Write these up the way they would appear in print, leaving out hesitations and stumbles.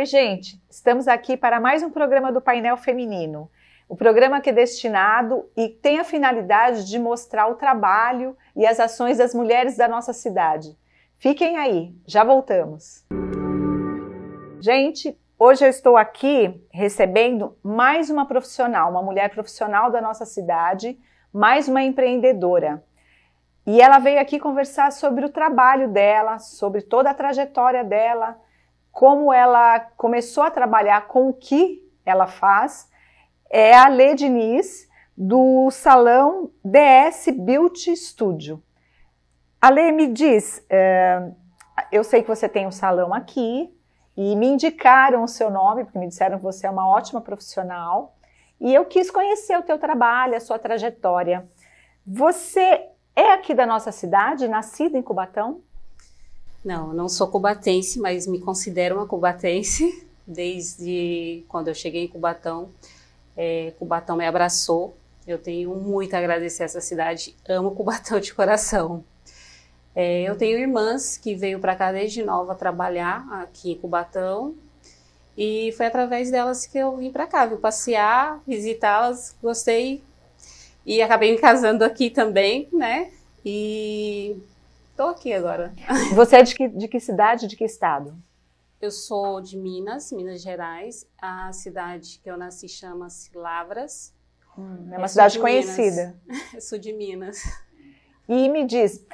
Oi, gente! Estamos aqui para mais um programa do Painel Feminino. O programa que é destinado e tem a finalidade de mostrar o trabalho e as ações das mulheres da nossa cidade. Fiquem aí, já voltamos. Gente, hoje eu estou aqui recebendo mais uma profissional, uma mulher profissional da nossa cidade, mais uma empreendedora. E ela veio aqui conversar sobre o trabalho dela, sobre toda a trajetória dela, como ela começou a trabalhar com o que ela faz. É a Lê Diniz, do salão DS Beauty Studio. A Lê, me diz, eu sei que você tem um salão aqui e me indicaram o seu nome, porque me disseram que você é uma ótima profissional, e eu quis conhecer o teu trabalho, a sua trajetória. Você é aqui da nossa cidade, nascida em Cubatão? Não, eu não sou cubatense, mas me considero uma cubatense. Desde quando eu cheguei em Cubatão, Cubatão me abraçou. Eu tenho muito a agradecer a essa cidade, amo Cubatão de coração. Eu tenho irmãs que veio para cá desde nova trabalhar aqui em Cubatão, e foi através delas que eu vim para cá, vim passear, visitá-las, gostei, e acabei me casando aqui também, né? E estou aqui agora. Você é de que cidade, de que estado? Eu sou de Minas, Minas Gerais. A cidade que eu nasci chama-se Lavras. É uma cidade conhecida. Eu sou de Minas. E me diz,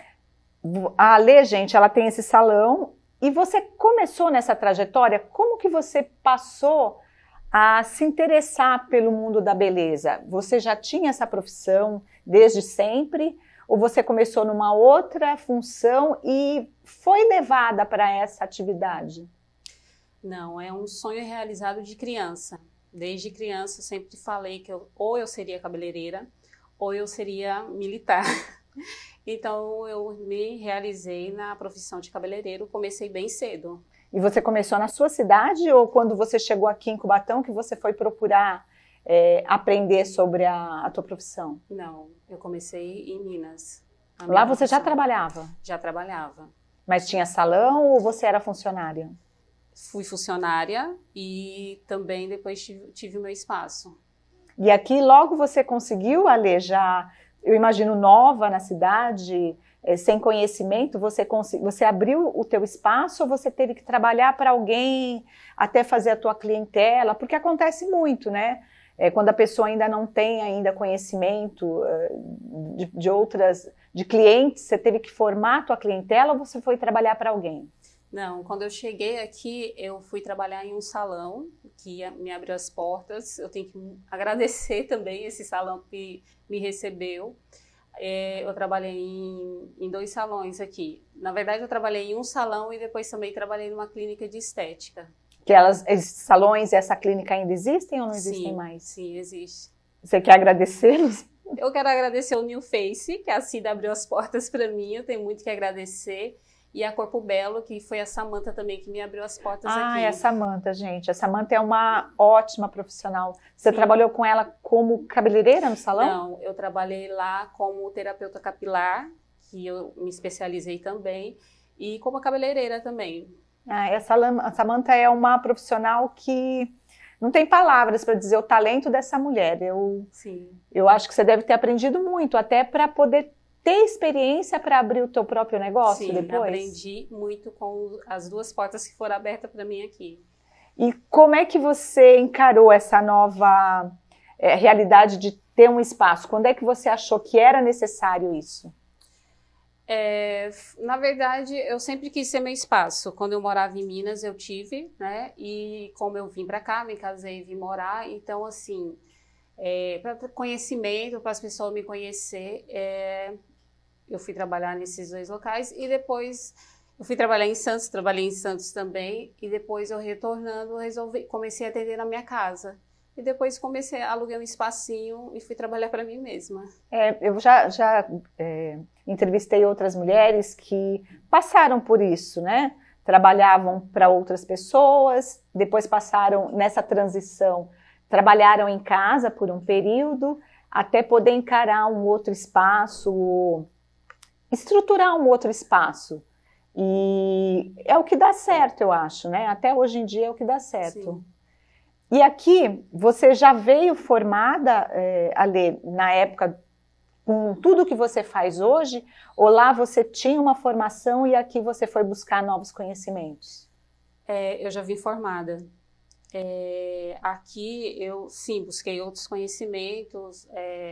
a Lê, gente, ela tem esse salão, e você começou nessa trajetória, como que você passou a se interessar pelo mundo da beleza? Você já tinha essa profissão desde sempre? Ou você começou numa outra função e foi levada para essa atividade? Não, é um sonho realizado de criança. Desde criança eu sempre falei que ou eu seria cabeleireira ou eu seria militar. Então eu me realizei na profissão de cabeleireiro, comecei bem cedo. E você começou na sua cidade ou quando você chegou aqui em Cubatão que você foi procurar aprender sobre a tua profissão? Não, eu comecei em Minas. Lá você já trabalhava? Já trabalhava. Mas tinha salão ou você era funcionária? Fui funcionária e também depois tive o meu espaço. E aqui logo você conseguiu, Alê, já, eu imagino, nova na cidade, sem conhecimento, você abriu o teu espaço ou você teve que trabalhar para alguém até fazer a tua clientela? Porque acontece muito, né? Quando a pessoa ainda não tem ainda conhecimento de clientes, você teve que formar a tua clientela ou você foi trabalhar para alguém? Não, quando eu cheguei aqui, eu fui trabalhar em um salão que me abriu as portas. Eu tenho que agradecer também esse salão que me recebeu. Eu trabalhei em 2 salões aqui. Na verdade, eu trabalhei em um salão e depois também trabalhei numa clínica de estética. Esses salões e essa clínica ainda existem ou não existem mais? Sim, existe. Você quer agradecê-los? Eu quero agradecer o New Face, que a Cida abriu as portas para mim. Eu tenho muito que agradecer. E a Corpo Belo, que foi a Samanta também que me abriu as portas aqui. Ah, é a Samanta, gente. A Samanta é uma ótima profissional. Você trabalhou com ela como cabeleireira no salão? Não, eu trabalhei lá como terapeuta capilar, que eu me especializei também, e como cabeleireira também. A Samanta é uma profissional que não tem palavras para dizer o talento dessa mulher. Eu acho que você deve ter aprendido muito, até para poder ter experiência para abrir o teu próprio negócio depois? Sim, aprendi muito com as 2 portas que foram abertas para mim aqui. E como é que você encarou essa nova realidade de ter um espaço? Quando é que você achou que era necessário isso? Na verdade, eu sempre quis ter meu espaço. Quando eu morava em Minas, eu tive, né? E como eu vim para cá, me casei e vim morar, então assim, para conhecimento, para as pessoas me conhecer, eu fui trabalhar nesses 2 locais e depois eu fui trabalhar em Santos, trabalhei em Santos também e depois eu retornando comecei a atender na minha casa e depois comecei a alugar um espacinho e fui trabalhar para mim mesma. Eu já entrevistei outras mulheres que passaram por isso, né? Trabalhavam para outras pessoas, depois passaram nessa transição, trabalharam em casa por um período até poder encarar um outro espaço, estruturar um outro espaço. E é o que dá certo, eu acho, né? Até hoje em dia é o que dá certo. Sim. E aqui, você já veio formada, Ale, na época, com tudo que você faz hoje? Ou lá você tinha uma formação e aqui você foi buscar novos conhecimentos? Eu já vim formada. Aqui eu, sim, busquei outros conhecimentos,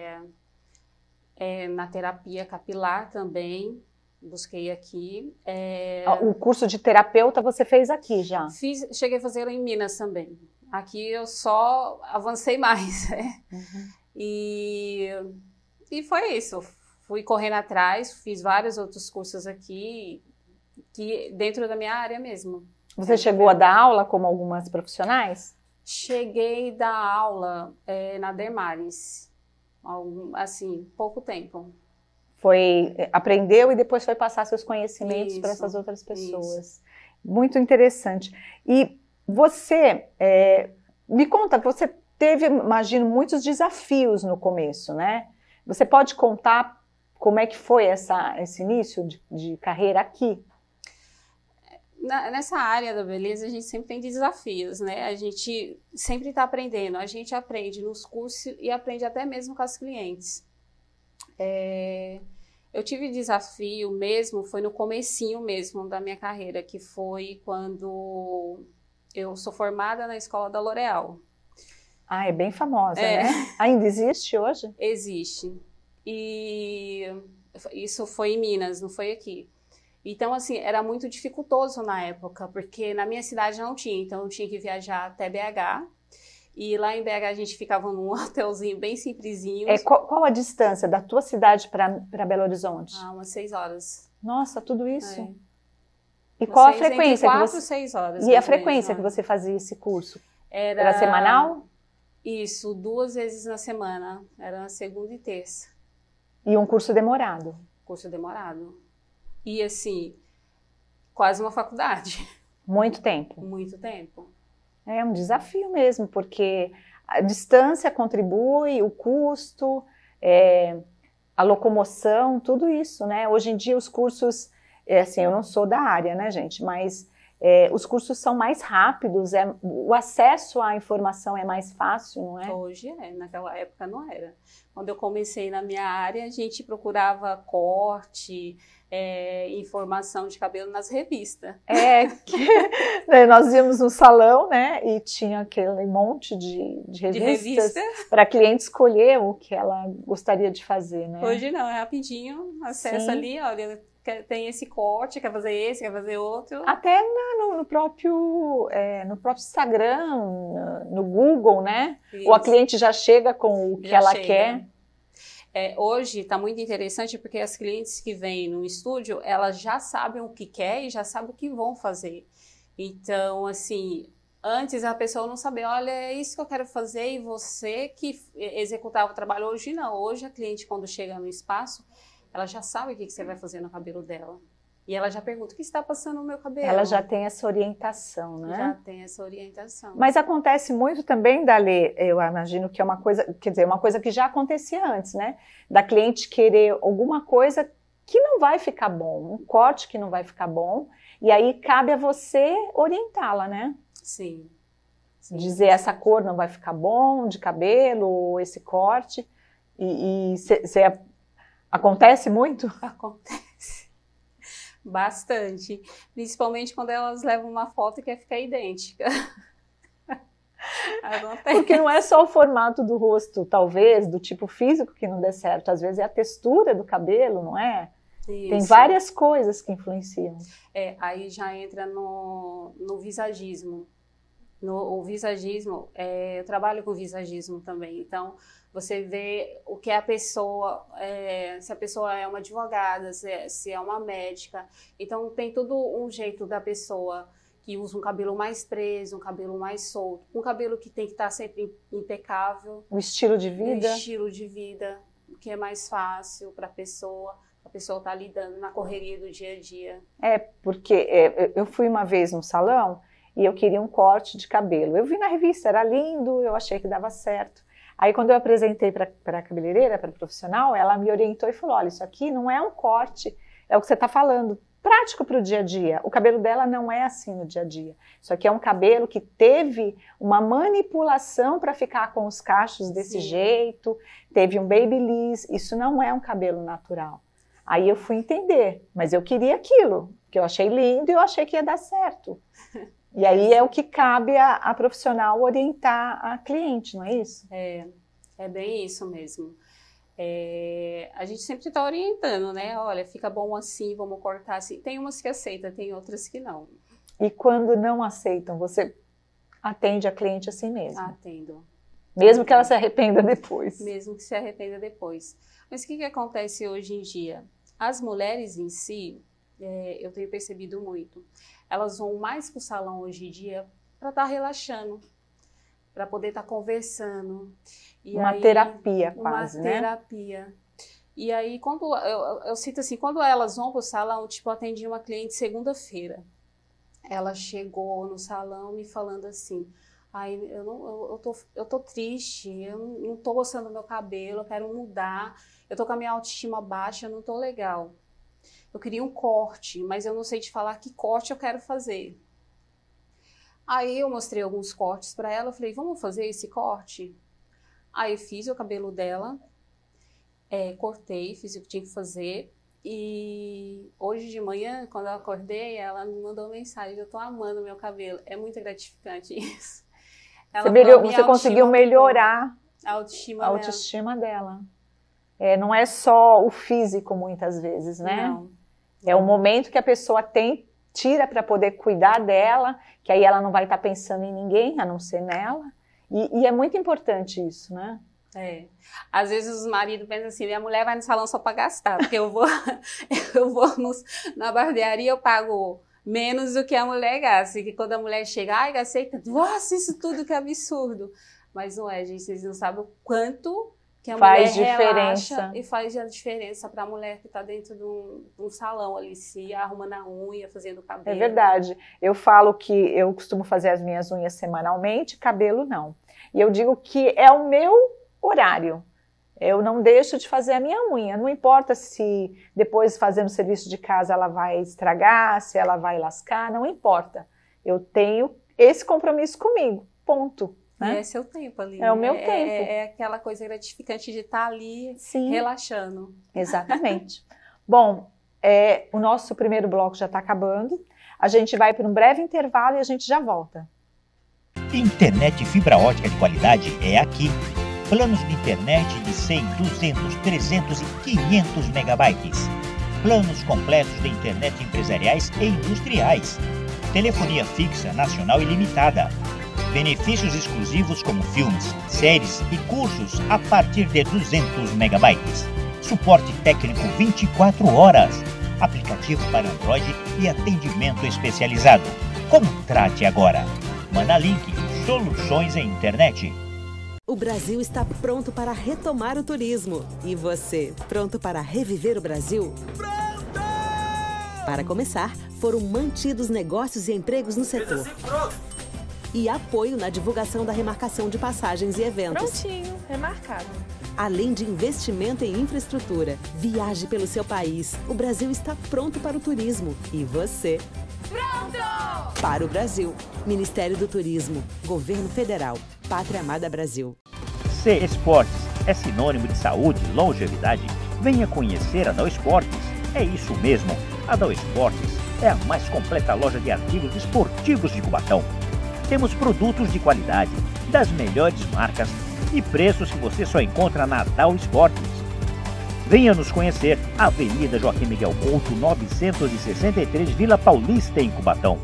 na terapia capilar também, busquei aqui. O curso de terapeuta você fez aqui já? Cheguei a fazer em Minas também. Aqui eu só avancei mais, né? Uhum. E foi isso. Fui correndo atrás, fiz vários outros cursos aqui, que dentro da minha área mesmo. Você chegou a dar aula como algumas profissionais? Cheguei a dar aula na Dermares, assim, pouco tempo. Aprendeu e depois foi passar seus conhecimentos para essas outras pessoas. Isso. Muito interessante. E você, me conta, você teve, imagino, muitos desafios no começo, né? Você pode contar como é que foi esse início de carreira aqui? Nessa área da beleza, a gente sempre tem desafios, né? A gente sempre está aprendendo. A gente aprende nos cursos e aprende até mesmo com as clientes. Eu tive desafio mesmo, foi no comecinho mesmo da minha carreira, que foi quando eu sou formada na escola da L'Oréal. Ah, é bem famosa, né? Ainda existe hoje? Existe. E isso foi em Minas, não foi aqui. Então, assim, era muito dificultoso na época, porque na minha cidade não tinha, então eu tinha que viajar até BH. E lá em BH a gente ficava num hotelzinho bem simplesinho. Qual a distância da tua cidade para Belo Horizonte? Umas 6 horas. Nossa, tudo isso? E Não qual a sei, frequência? Entre 4 e 6 horas. E a frequência que você fazia esse curso? Era semanal? Isso, 2 vezes na semana. Era na segunda e terça. E um curso demorado? Curso demorado. E assim, quase uma faculdade. Muito tempo? Muito tempo. É um desafio mesmo, porque a distância contribui, o custo, a locomoção, tudo isso, né? Hoje em dia os cursos, assim, eu não sou da área, né, gente? Mas os cursos são mais rápidos, o acesso à informação é mais fácil, não é? Hoje naquela época não era. Quando eu comecei na minha área, a gente procurava corte, informação de cabelo nas revistas. Nós íamos no salão, né, e tinha aquele monte de revistas para a cliente escolher o que ela gostaria de fazer, né? Hoje não, é rapidinho, acessa ali, olha, tem esse corte, quer fazer esse, quer fazer outro. Até no próprio Instagram, no Google, né? Isso. Ou a cliente já chega com o que ela quer. Hoje está muito interessante porque as clientes que vêm no estúdio, elas já sabem o que quer e já sabem o que vão fazer. Então, assim, antes a pessoa não sabia, olha, é isso que eu quero fazer e você que executava o trabalho. Hoje não, hoje a cliente quando chega no espaço, ela já sabe o que você vai fazer no cabelo dela. E ela já pergunta, o que está passando no meu cabelo? Ela já tem essa orientação, né? Já tem essa orientação. Mas acontece muito também, Dali, eu imagino que é uma coisa, quer dizer, uma coisa que já acontecia antes, né? Da cliente querer alguma coisa que não vai ficar bom, um corte que não vai ficar bom, e aí cabe a você orientá-la, né? Sim. Dizer essa cor não vai ficar bom de cabelo, ou esse corte, acontece muito? Acontece. Bastante. Principalmente quando elas levam uma foto e quer ficar idêntica. Acontece. Porque não é só o formato do rosto, talvez, do tipo físico que não dê certo. Às vezes é a textura do cabelo, não é? Isso. Tem várias coisas que influenciam. Aí já entra no visagismo. O visagismo, eu trabalho com visagismo também, então você vê o que a pessoa, se a pessoa é uma advogada, se é uma médica, então tem todo um jeito da pessoa que usa um cabelo mais preso, um cabelo mais solto, um cabelo que tem que estar sempre impecável. O estilo de vida. O estilo de vida, que é mais fácil para a pessoa está lidando na correria do dia a dia. Porque eu fui uma vez num salão, e eu queria um corte de cabelo. Eu vi na revista, era lindo, eu achei que dava certo. Aí quando eu apresentei para a cabeleireira, para a profissional, ela me orientou e falou, olha, isso aqui não é um corte, é o que você está falando. prático para o dia a dia. O cabelo dela não é assim no dia a dia. Isso aqui é um cabelo que teve uma manipulação para ficar com os cachos desse jeito, teve um babyliss, isso não é um cabelo natural. Aí eu fui entender, mas eu queria aquilo, que eu achei lindo e eu achei que ia dar certo. E aí é o que cabe a profissional orientar a cliente, não é isso? É bem isso mesmo. A gente sempre está orientando, né? Olha, fica bom assim, vamos cortar assim. Tem umas que aceitam, tem outras que não. E quando não aceitam, você atende a cliente assim mesmo? Atendo. Mesmo que ela se arrependa depois? Mesmo que se arrependa depois. Mas o que acontece hoje em dia? As mulheres em si, eu tenho percebido muito, elas vão mais para o salão hoje em dia para estar relaxando, para poder estar conversando. Terapia quase, né? Uma terapia. E aí, quando eu sinto assim, quando elas vão para o salão, tipo, eu atendi uma cliente segunda-feira. Ela chegou no salão me falando assim, eu tô triste, eu não tô gostando do meu cabelo, eu quero mudar, eu tô com a minha autoestima baixa, eu não tô legal. Eu queria um corte, mas eu não sei te falar que corte eu quero fazer. Aí eu mostrei alguns cortes para ela, eu falei, vamos fazer esse corte? Aí eu fiz o cabelo dela, cortei, fiz o que tinha que fazer. E hoje de manhã, quando eu acordei, ela me mandou mensagem, eu tô amando meu cabelo. É muito gratificante isso. Você conseguiu melhorar a autoestima dela. Não é só o físico muitas vezes, né? Não. É o momento que a pessoa tira para poder cuidar dela, que aí ela não vai estar pensando em ninguém, a não ser nela. E é muito importante isso, né? Às vezes os maridos pensam assim, minha mulher vai no salão só para gastar, porque eu vou na barbearia, eu pago menos do que a mulher gasta, e que quando a mulher chega, ai, gastei tanto, nossa, isso tudo que absurdo. Mas não é, gente, vocês não sabem o quanto que a mulher relaxa e faz a diferença para a mulher que está dentro de um salão ali, se arrumando a unha, fazendo o cabelo. É verdade. Eu falo que eu costumo fazer as minhas unhas semanalmente, cabelo não. E eu digo que é o meu horário. Eu não deixo de fazer a minha unha. Não importa se depois fazendo serviço de casa ela vai estragar, se ela vai lascar, não importa. Eu tenho esse compromisso comigo, ponto. Né? É seu tempo ali. É o meu tempo. É aquela coisa gratificante de estar ali relaxando. Exatamente. Bom, o nosso primeiro bloco já está acabando. A gente vai para um breve intervalo e a gente já volta. Internet fibra ótica de qualidade é aqui. Planos de internet de 100, 200, 300 e 500 megabytes. Planos completos de internet empresariais e industriais. Telefonia fixa nacional ilimitada. Benefícios exclusivos como filmes, séries e cursos a partir de 200 megabytes. Suporte técnico 24 horas. Aplicativo para Android e atendimento especializado. Contrate agora. Manalink, soluções em internet. O Brasil está pronto para retomar o turismo. E você, pronto para reviver o Brasil? Pronto! Para começar, foram mantidos negócios e empregos no setor. E apoio na divulgação da remarcação de passagens e eventos. Prontinho, remarcado. Além de investimento em infraestrutura. Viaje pelo seu país. O Brasil está pronto para o turismo. E você? Pronto! Para o Brasil. Ministério do Turismo. Governo Federal. Pátria Amada Brasil. C Esportes é sinônimo de saúde e longevidade. Venha conhecer a Dal Esportes. É isso mesmo. A Dal Esportes é a mais completa loja de artigos esportivos de Cubatão. Temos produtos de qualidade, das melhores marcas e preços que você só encontra na Dal Esportes. Venha nos conhecer, Avenida Joaquim Miguel Couto, 963, Vila Paulista, em Cubatão.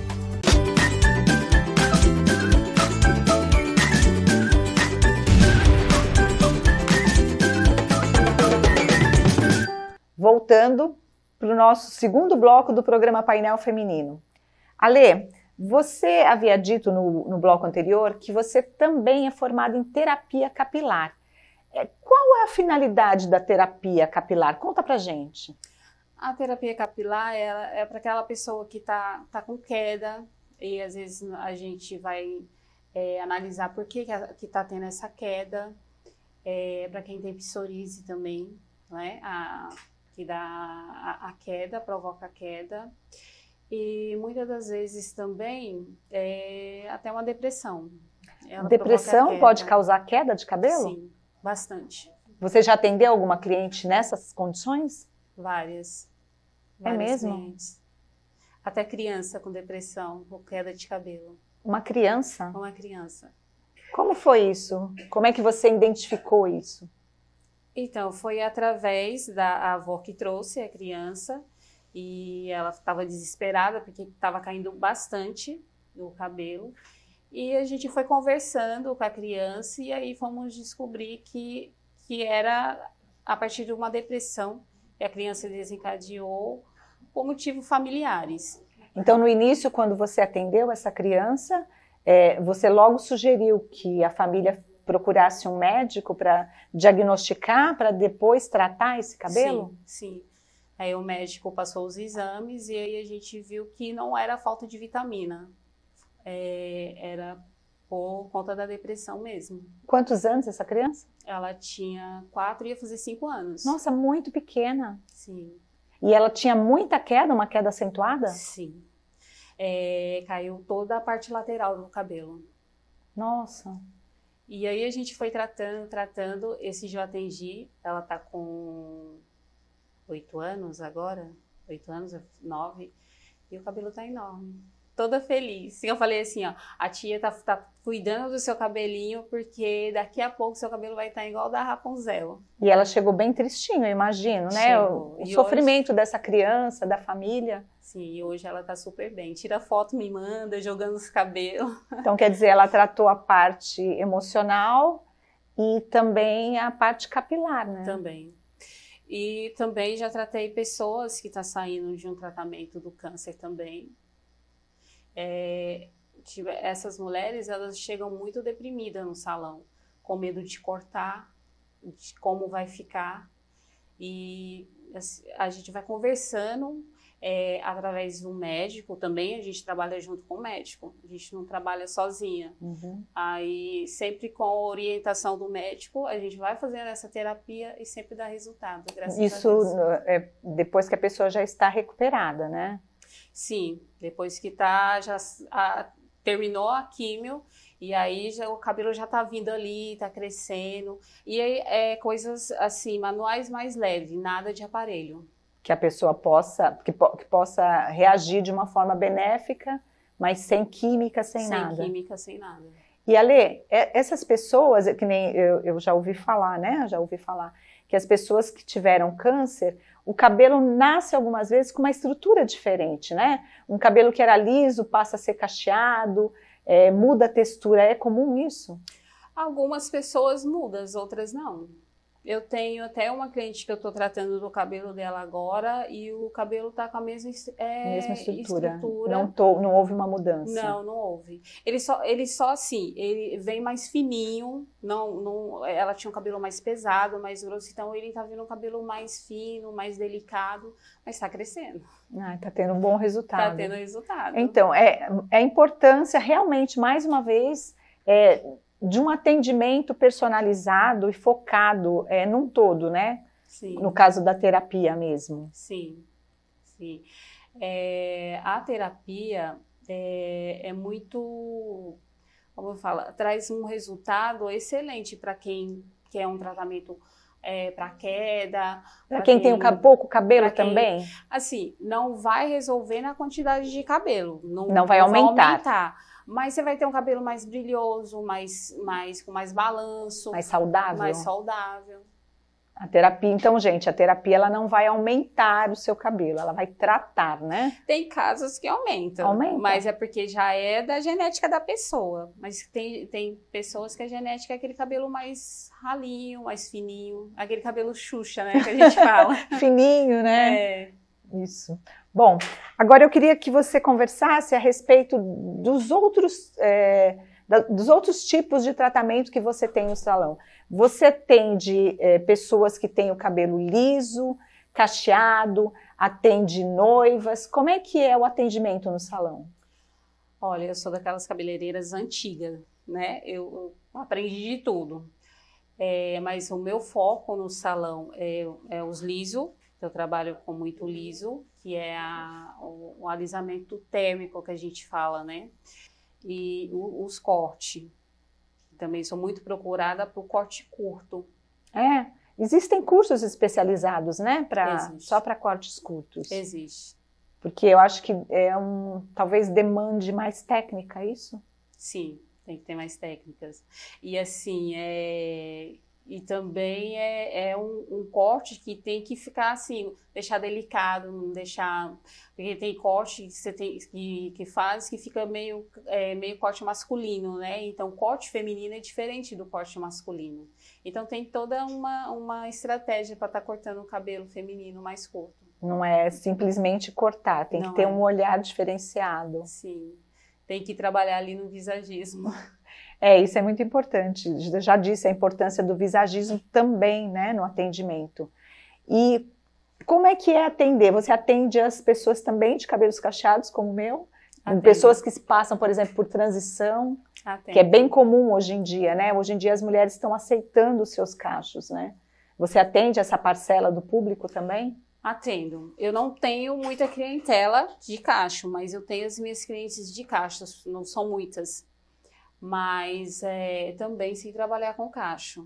Voltando para o nosso segundo bloco do programa Painel Feminino. Alê, você havia dito no bloco anterior que você também é formada em terapia capilar. Qual é a finalidade da terapia capilar? Conta pra gente. A terapia capilar é para aquela pessoa que tá com queda e às vezes a gente vai analisar por que tá tendo essa queda. Para quem tem psoríase também, né? que dá a queda, provoca a queda. E muitas das vezes também até uma depressão. Ela Depressão pode causar queda de cabelo? Sim, bastante. Você já atendeu alguma cliente nessas condições? Várias mesmo? clientes. Até criança com depressão, com queda de cabelo. Uma criança? Uma criança. Como foi isso? Como é que você identificou isso? Então, foi através da avó que trouxe a criança e ela estava desesperada porque estava caindo bastante o cabelo. E a gente foi conversando com a criança e aí fomos descobrir que era a partir de uma depressão que a criança desencadeou por motivos familiares. Então, no início, quando você atendeu essa criança, você logo sugeriu que a família procurasse um médico para diagnosticar, para depois tratar esse cabelo? Sim, sim. Aí o médico passou os exames e aí a gente viu que não era falta de vitamina, era por conta da depressão mesmo. Quantos anos essa criança? Ela tinha 4 e ia fazer 5 anos. Nossa, muito pequena. Sim. E ela tinha muita queda, uma queda acentuada? Sim. Caiu toda a parte lateral do cabelo. Nossa. E aí a gente foi tratando. Esse dia eu atendi, ela tá com 8 anos agora, 8 anos, 9, e o cabelo tá enorme. Toda feliz. Eu falei assim, ó, a tia tá cuidando do seu cabelinho, porque daqui a pouco seu cabelo vai estar igual o da Rapunzel. E ela chegou bem tristinha, eu imagino, né? O sofrimento hoje dessa criança, da família. Sim, e hoje ela tá super bem. Tira foto, me manda, jogando os cabelos. Então, quer dizer, ela tratou a parte emocional e também a parte capilar, né? Também. E também já tratei pessoas que estão saindo de um tratamento do câncer também. Essas mulheres, elas chegam muito deprimidas no salão, com medo de cortar, de como vai ficar. E a gente vai conversando através do médico também, a gente trabalha junto com o médico, a gente não trabalha sozinha. Uhum. Aí, sempre com a orientação do médico, a gente vai fazendo essa terapia e sempre dá resultado, graças a Deus. Isso depois que a pessoa já está recuperada, né? Sim, depois que terminou a químio, e aí o cabelo já tá vindo ali, tá crescendo, e aí coisas assim, manuais mais leves, nada de aparelho. Que a pessoa possa reagir de uma forma benéfica, mas sem química, sem nada. Sem química, sem nada. E Ale, essas pessoas, que nem eu já ouvi falar, né? Já ouvi falar que as pessoas que tiveram câncer, o cabelo nasce algumas vezes com uma estrutura diferente, né? Um cabelo que era liso passa a ser cacheado, muda a textura. É comum isso? Algumas pessoas mudam, outras não. Eu tenho até uma cliente que eu estou tratando do cabelo dela agora e o cabelo tá com a mesma estrutura. Não houve uma mudança. Não houve. Ele só assim, ele vem mais fininho, ela tinha um cabelo mais pesado, mais grosso, então ele tá vindo um cabelo mais fino, mais delicado, mas tá crescendo. Tá tendo um bom resultado. Tá tendo resultado. Então, a importância realmente, mais uma vez, de um atendimento personalizado e focado num todo, né? Sim. No caso da terapia mesmo. Sim, sim. A terapia é muito, como eu falo, traz um resultado excelente para quem quer um tratamento para queda. Para quem tem pouco cabelo também? Assim, não vai resolver na quantidade de cabelo. Não vai aumentar. Mas você vai ter um cabelo mais brilhoso, com mais balanço. Mais saudável. Mais saudável. A terapia, então, gente, a terapia ela não vai aumentar o seu cabelo, ela vai tratar, né? Tem casos que aumentam. Mas é porque já é da genética da pessoa. Mas tem pessoas que a genética é aquele cabelo mais ralinho, mais fininho. Aquele cabelo Xuxa, né, que a gente fala. Fininho, né? Isso. Bom, agora eu queria que você conversasse a respeito dos outros tipos de tratamento que você tem no salão. Você atende pessoas que têm o cabelo liso, cacheado, atende noivas. Como é que é o atendimento no salão? Olha, eu sou daquelas cabeleireiras antigas, né? Eu aprendi de tudo. Mas o meu foco no salão é os lisos, Eu trabalho com muito liso, que é o alisamento térmico que a gente fala, né? E os cortes. Também sou muito procurada para o corte curto. Existem cursos especializados, né? Só para cortes curtos. Existe. Porque eu acho que talvez demande mais técnica, é isso? Sim, tem que ter mais técnicas. E assim, e também é um corte que tem que ficar assim, deixar delicado, não deixar... Porque tem corte que você tem que faz que fica meio corte masculino, né? Então, o corte feminino é diferente do corte masculino. Então, tem toda uma estratégia para estar cortando o cabelo feminino mais curto. Não é simplesmente cortar, tem que ter um olhar diferenciado. Sim, tem que trabalhar ali no visagismo. Isso é muito importante. Já disse a importância do visagismo também, né, no atendimento. E como é que é atender? Você atende as pessoas também de cabelos cacheados, como o meu? Atendo. Pessoas que passam, por exemplo, por transição, que é bem comum hoje em dia, né? Hoje em dia as mulheres estão aceitando os seus cachos, né? Você atende essa parcela do público também? Atendo. Eu não tenho muita clientela de cacho, mas eu tenho as minhas clientes de cachos, não são muitas. Mas também sei trabalhar com cacho.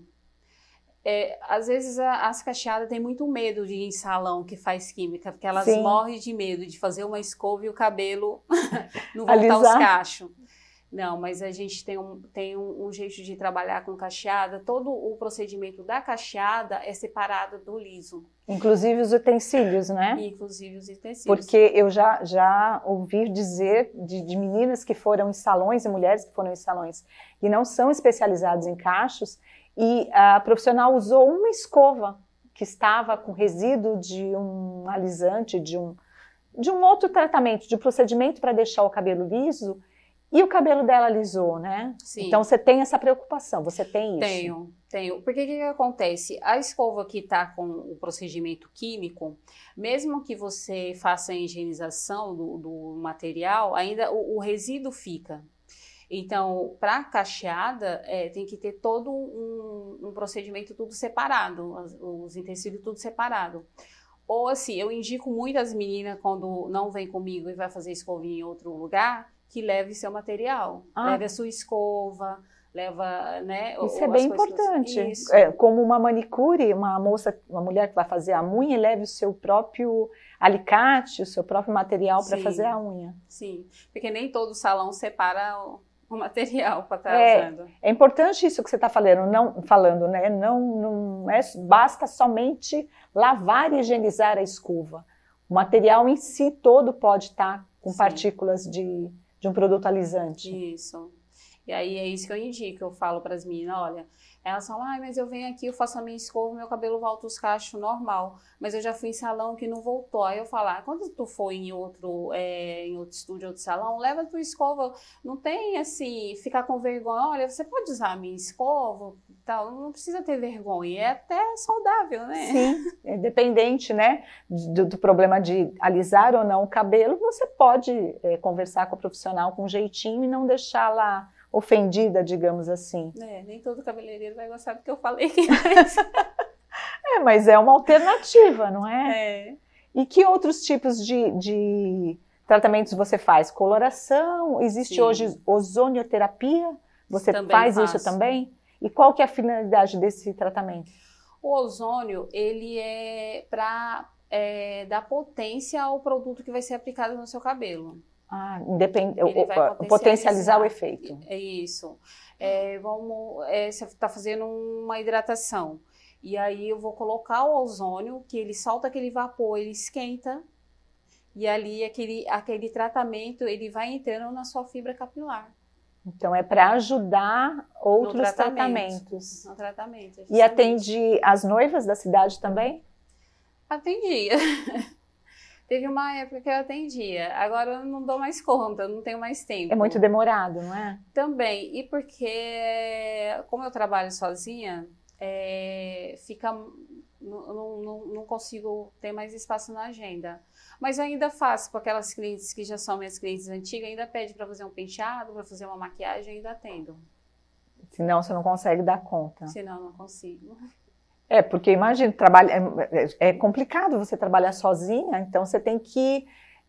Às vezes as cacheadas têm muito medo de ir em salão que faz química, porque elas morrem de medo de fazer uma escova e o cabelo não voltar aos cachos. Não, mas a gente tem um jeito de trabalhar com cacheada. Todo o procedimento da cacheada é separado do liso. Inclusive os utensílios, né? Inclusive os utensílios. Porque eu já ouvi dizer de meninas que foram em salões e mulheres que foram em salões e não são especializadas em cachos e a profissional usou uma escova que estava com resíduo de um alisante, de um outro tratamento, de um procedimento para deixar o cabelo liso. E o cabelo dela alisou, né? Sim. Então você tem essa preocupação, você tem isso? Tenho. Porque o que acontece? A escova que está com o procedimento químico, mesmo que você faça a higienização do material, ainda o resíduo fica. Então, para a cacheada, tem que ter todo um procedimento tudo separado, os utensílios tudo separado. Ou assim, eu indico muito as meninas quando não vem comigo e vai fazer escovinha em outro lugar, que leve seu material, leve a sua escova, leva, né? Isso é bem importante. Isso. Como uma manicure, uma mulher que vai fazer a unha, leve o seu próprio alicate, o seu próprio material para fazer a unha. Sim, porque nem todo salão separa o material para estar usando. É importante isso que você está falando, né? Não basta somente lavar e higienizar a escova. O material em si todo pode estar com partículas de um produto alisante. Isso. E aí é isso que eu indico, eu falo para as meninas, olha, elas falam, mas eu venho aqui, eu faço a minha escova, meu cabelo volta os cachos normal, mas eu já fui em salão que não voltou. Aí eu falo, quando tu for em outro estúdio, outro salão, leva a tua escova, não tem assim, ficar com vergonha, olha, você pode usar a minha escova, tal, não precisa ter vergonha, é até saudável, né? Sim, independente, né, do problema de alisar ou não o cabelo, você pode conversar com a profissional com um jeitinho e não deixá-la ofendida, digamos assim. Nem todo cabeleireiro vai gostar do que eu falei. Mas é uma alternativa, não é? E que outros tipos de tratamentos você faz? Coloração? Existe hoje ozonioterapia? Você também faz isso também? E qual que é a finalidade desse tratamento? O ozônio, ele é para dar potência ao produto que vai ser aplicado no seu cabelo. Potencializar o efeito. É isso. Você está fazendo uma hidratação. E aí eu vou colocar o ozônio, que ele solta aquele vapor, ele esquenta. E ali aquele tratamento, ele vai entrando na sua fibra capilar. Então é para ajudar outros tratamentos. No tratamento. E atende as noivas da cidade também? Atendia. Teve uma época que eu atendia, agora eu não dou mais conta, não tenho mais tempo. É muito demorado, não é? Também, e porque como eu trabalho sozinha, não consigo ter mais espaço na agenda. Mas eu ainda faço, com aquelas clientes que já são minhas clientes antigas, ainda pede para fazer um penteado, para fazer uma maquiagem, ainda atendo. Senão você não consegue dar conta. Senão eu não consigo. Porque imagina, é complicado você trabalhar sozinha, então você tem que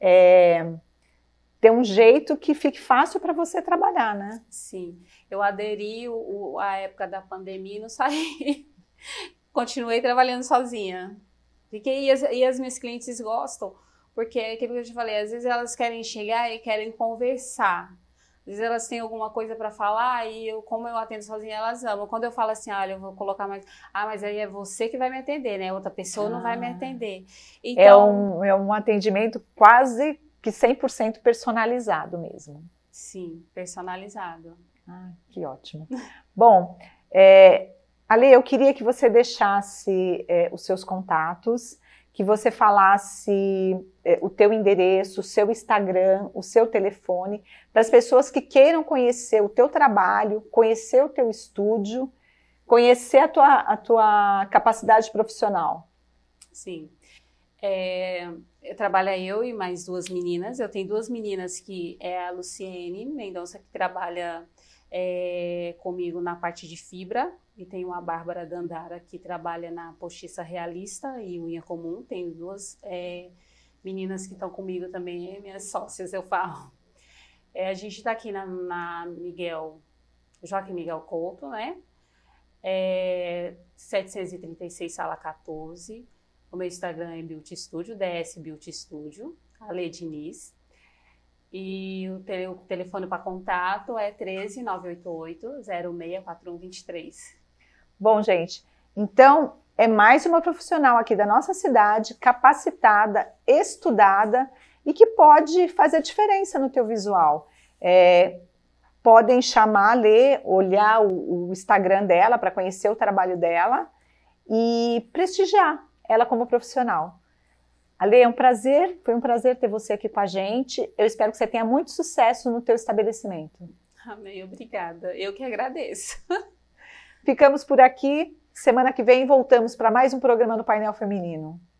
ter um jeito que fique fácil para você trabalhar, né? Sim, eu aderi à época da pandemia e não saí. Continuei trabalhando sozinha. E as minhas clientes gostam, porque é aquilo que eu te falei, às vezes elas querem chegar e querem conversar. Às vezes elas têm alguma coisa para falar e como eu atendo sozinha, elas amam. Quando eu falo assim, olha, eu vou colocar mais... mas aí é você que vai me atender, né? Outra pessoa não vai me atender. Então, é um atendimento quase que 100% personalizado mesmo. Sim, personalizado. Que ótimo. Bom, Ale, eu queria que você deixasse os seus contatos, que você falasse o teu endereço, o seu Instagram, o seu telefone, para as pessoas que queiram conhecer o teu trabalho, conhecer o teu estúdio, conhecer a tua capacidade profissional. Sim. Trabalha eu e mais 2 meninas. Eu tenho 2 meninas que é a Luciene Mendonça, que trabalha comigo na parte de fibra, e tenho a Bárbara Dandara, que trabalha na postiça realista e unha comum. Tenho 2 meninas que estão comigo também, minhas sócias, eu falo. A gente está aqui na Joaquim Miguel Couto, né? 736, sala 14. O meu Instagram é Beauty Studio, DS Beauty Studio, Ale Diniz. E o telefone para contato é 13-988-064123. Bom, gente, então é mais uma profissional aqui da nossa cidade, capacitada, estudada e que pode fazer diferença no teu visual. Podem chamar, ler, olhar o Instagram dela para conhecer o trabalho dela e prestigiar ela como profissional. Ale, foi um prazer ter você aqui com a gente. Eu espero que você tenha muito sucesso no teu estabelecimento. Amém, obrigada. Eu que agradeço. Ficamos por aqui. Semana que vem voltamos para mais um programa no Painel Feminino.